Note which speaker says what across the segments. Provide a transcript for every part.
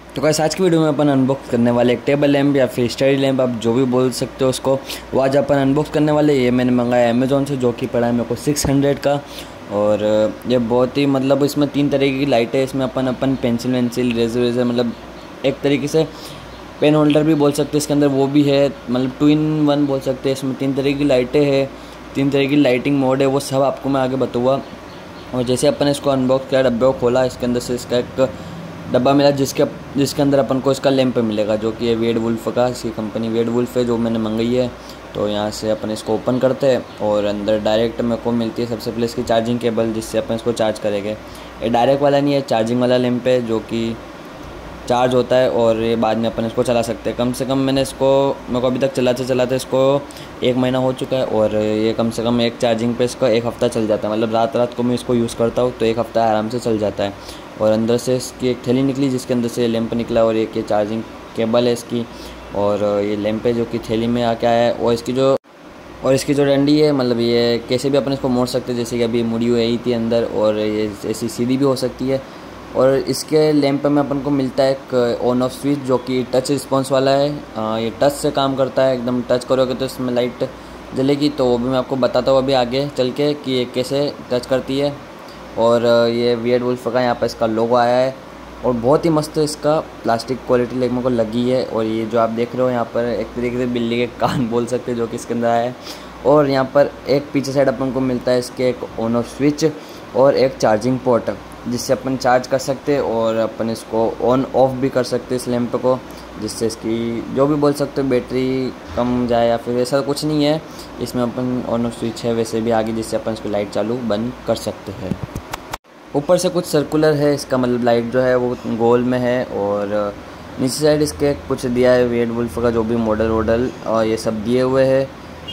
Speaker 1: तो गाइस आज की वीडियो में अपन अनबॉक्स करने वाले एक टेबल लैम्प या फिर स्टडी लैम्प, आप जो भी बोल सकते हो उसको, वो आज अपन अनबॉक्स करने वाले। ये मैंने मंगाया अमेज़ॉन से, जो कि पड़ा है मेरे को 600 का। और ये बहुत ही मतलब इसमें 3 तरीके की लाइटें है। इसमें अपन पेंसिल वेंसिल रेजर मतलब एक तरीके से पेन होल्डर भी बोल सकते हैं इसके अंदर, वो भी है। मतलब 2 in 1 बोल सकते हैं। इसमें 3 तरह की लाइटें हैं, 3 तरह की लाइटिंग मोड है, वो सब आपको मैं आगे बताऊँगा। और जैसे अपन इसको अनबॉक्स किया, डब्बे को खोला, इसके अंदर से इसका एक डब्बा मिला जिसके अंदर अपन को इसका लैंप मिलेगा, जो कि है वेड वुल्फ का। इसकी कंपनी वेड वुल्फ है, जो मैंने मंगाई है। तो यहाँ से अपन इसको ओपन करते हैं और अंदर डायरेक्ट मेरे को मिलती है सबसे पहले इसकी चार्जिंग केबल, जिससे अपन इसको चार्ज करेंगे। ये डायरेक्ट वाला नहीं है, चार्जिंग वाला लैंप है, जो कि चार्ज होता है और ये बाद में अपन इसको चला सकते हैं। कम से कम मेरे को अभी तक चलाते इसको 1 महीना हो चुका है। और ये कम से कम एक चार्जिंग पे इसका 1 हफ़्ता चल जाता है। मतलब रात को मैं इसको यूज़ करता हूँ तो 1 हफ़्ता आराम से चल जाता है। और अंदर से इसकी एक थैली निकली, जिसके अंदर से लैंप निकला, और एक ये चार्जिंग केबल है इसकी। और ये लैंप है जो कि थैली में आके आया है। और इसकी जो डंडी है, मतलब ये कैसे भी अपन इसको मोड़ सकते हैं, जैसे कि अभी मुड़ी हुई थी अंदर, और ये ऐसी सीधी भी हो सकती है। और इसके लैंप में अपन को मिलता है एक ऑन ऑफ स्विच, जो कि टच रिस्पॉन्स वाला है। ये टच से काम करता है, एकदम टच करोगे तो इसमें लाइट जलेगी। तो वो भी मैं आपको बताता हूँ अभी आगे चल के कि ये कैसे टच करती है। और ये वेड वुल्फ का यहाँ पर इसका लोगो आया है, और बहुत ही मस्त इसका प्लास्टिक क्वालिटी मेरे को लगी है। और ये जो आप देख रहे हो यहाँ पर एक तरीके से बिल्ली के कान बोल सकते हैं, जो कि इसके अंदर आया है। और यहाँ पर एक पीछे साइड अपन को मिलता है इसके एक ऑन ऑफ स्विच और एक चार्जिंग पोर्ट, जिससे अपन चार्ज कर सकते हैं। और अपन इसको ऑन ऑफ भी कर सकते हैं इस लैंप को, जिससे इसकी जो भी बोल सकते हो बैटरी कम जाए या फिर ऐसा कुछ नहीं है। इसमें अपन ऑन ऑफ स्विच है वैसे भी आगे, जिससे अपन इसको लाइट चालू बंद कर सकते हैं। ऊपर से कुछ सर्कुलर है इसका, मतलब लाइट जो है वो गोल में है। और नीचे साइड इसके कुछ दिया है वेड वुल्फ का, जो भी मॉडल और ये सब दिए हुए हैं।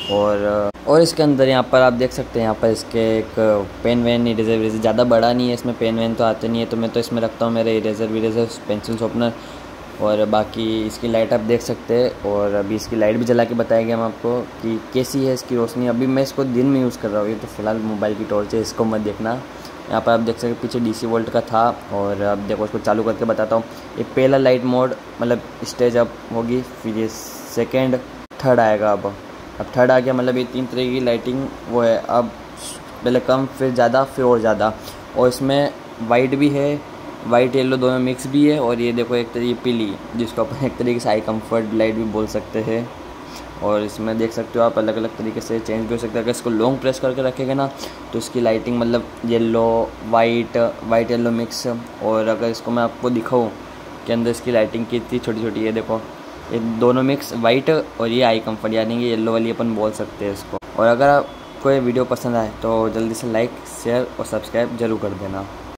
Speaker 1: और इसके अंदर यहाँ पर आप देख सकते हैं, यहाँ पर इसके एक पेन वैन इरेजर ज़्यादा बड़ा नहीं है। इसमें पेन वैन तो आते नहीं है, तो मैं तो इसमें रखता हूँ मेरे इरेजर पेंसिल शॉर्पनर। और बाकी इसकी लाइट आप देख सकते हैं। और अभी इसकी लाइट भी जला के बताएंगे हम आपको कि कैसी है इसकी रोशनी। अभी मैं इसको दिन में यूज़ कर रहा हूँ, ये तो फिलहाल मोबाइल की टॉर्च है, इसको मत देखना। यहाँ पर आप देख सकते हैं पीछे DC वोल्ट का था। और अब देखो इसको चालू करके बताता हूँ। ये पहला लाइट मोड मतलब स्टेज अप होगी, फिर ये सेकेंड, थर्ड आएगा। अब थर्ड आ गया, मतलब ये 3 तरह की लाइटिंग वो है। अब पहले कम, फिर ज़्यादा, फिर और ज़्यादा। और इसमें वाइट भी है, वाइट येलो दोनों मिक्स भी है। और ये देखो एक तरीके पीली, जिसको अपन एक तरीके से आई कंफर्ट लाइट भी बोल सकते हैं। और इसमें देख सकते हो आप अलग अलग तरीके से चेंज भी हो सकता है। अगर इसको लॉन्ग प्रेस करके रखेंगे ना, तो इसकी लाइटिंग मतलब येलो वाइट येलो मिक्स। और अगर इसको मैं आपको दिखाऊँ कि अंदर इसकी लाइटिंग कितनी छोटी छोटी है, देखो ये दोनों मिक्स वाइट और ये आई कंफर्ट, यानी कि येलो वाली अपन बोल सकते हैं इसको। और अगर आपको ये वीडियो पसंद आए तो जल्दी से लाइक शेयर और सब्सक्राइब ज़रूर कर देना।